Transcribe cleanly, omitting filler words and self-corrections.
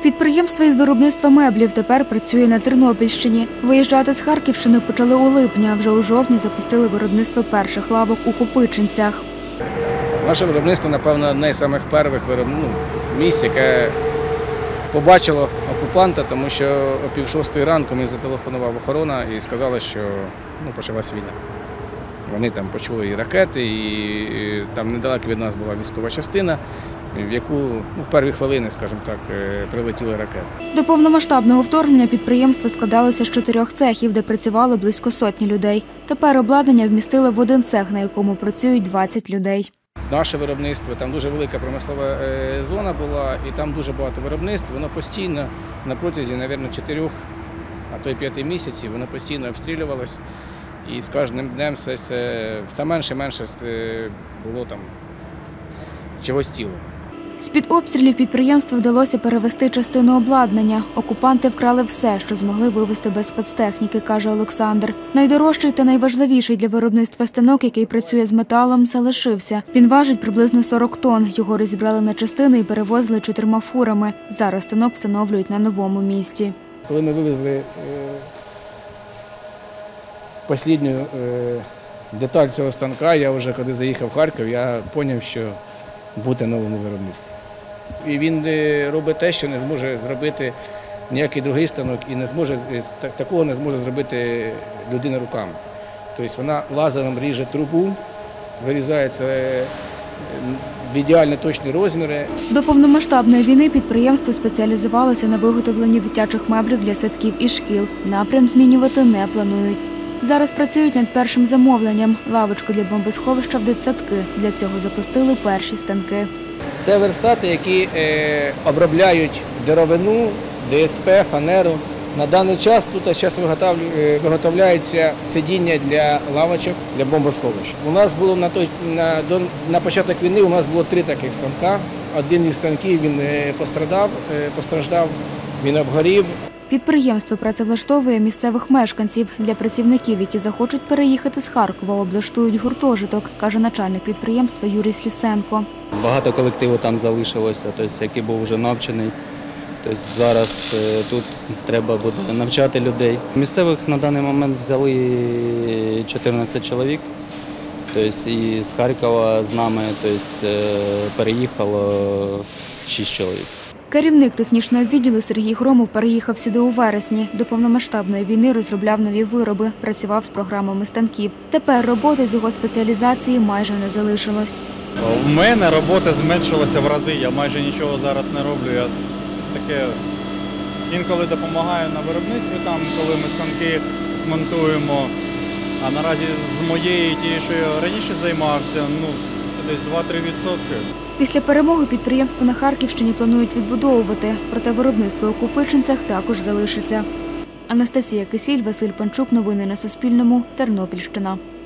Підприємство із виробництва меблів тепер працює на Тернопільщині. Виїжджати з Харківщини почали у липні, а вже у жовтні запустили виробництво перших лавок у Копичинцях. Наше виробництво, напевно, одне з самих перших місць, яке побачило окупанта, тому що о 5:30 ранку мені зателефонувала охорона і сказала, що почалась війна. Вони там почули і ракети, і там недалеко від нас була військова частина, в яку в перші хвилини, скажімо так, прилетіли ракети. До повномасштабного вторгнення підприємство складалося з 4 цехів, де працювало близько сотні людей. Тепер обладнання вмістили в один цех, на якому працюють 20 людей. Наше виробництво, там дуже велика промислова зона була, і там дуже багато виробництв. Воно постійно на протязі, мабуть, 4, а то й 5 місяців, воно постійно обстрілювалося. І з кожним днем все менше і менше було там чогось тіло. З-під обстрілів підприємству вдалося перевезти частину обладнання. Окупанти вкрали все, що змогли вивезти без спецтехніки, каже Олександр. Найдорожчий та найважливіший для виробництва станок, який працює з металом, залишився. Він важить приблизно 40 тонн. Його розібрали на частини і перевозили 4 фурами. Зараз станок встановлюють на новому місці. Коли ми вивезли останню деталь цього станка, я вже коли заїхав в Харків, я зрозумів, що бути новому виробництві. І він робить те, що не зможе зробити ніякий другий станок, і такого не зможе зробити людина руками. Тобто вона лазером ріже трубу, вирізається в ідеально точні розміри. До повномасштабної війни підприємство спеціалізувалося на виготовленні дитячих меблів для садків і шкіл. Напрям змінювати не планують. Зараз працюють над першим замовленням – лавочки для бомбосховища в дитсадки. Для цього запустили перші станки. Це верстати, які обробляють деревину, ДСП, фанеру. На даний час тут зараз виготовляється сидіння для лавочок, для бомбосховищ. У нас було на початок війни 3 таких станка. Один із станків він постраждав, він обгорів. Підприємство працевлаштовує місцевих мешканців. Для працівників, які захочуть переїхати з Харкова, облаштують гуртожиток, каже начальник підприємства Юрій Слісенко. Багато колективу там залишилося, який був вже навчений. Зараз тут треба буде навчати людей. Місцевих на даний момент взяли 14 чоловік. І з Харкова з нами переїхало 6 чоловік. Керівник технічного відділу Сергій Громов переїхав сюди у вересні. До повномасштабної війни розробляв нові вироби, працював з програмами станків. Тепер роботи з його спеціалізації майже не залишилось. У мене робота зменшилася в рази, я майже нічого зараз не роблю. Я інколи допомагаю на виробництві, коли ми станки монтуємо. А наразі з моєї тієї, що я раніше займався, це десь 2-3%. Після перемоги підприємство на Харківщині планують відбудовувати, проте виробництво у Копичинцях також залишиться. Анастасія Кисіль, Василь Панчук. Новини на Суспільному. Тернопільщина.